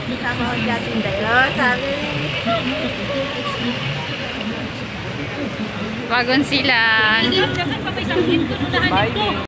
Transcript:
Kasama ko si Ate Inday. Oh, sabi. Wagon silang. Bye.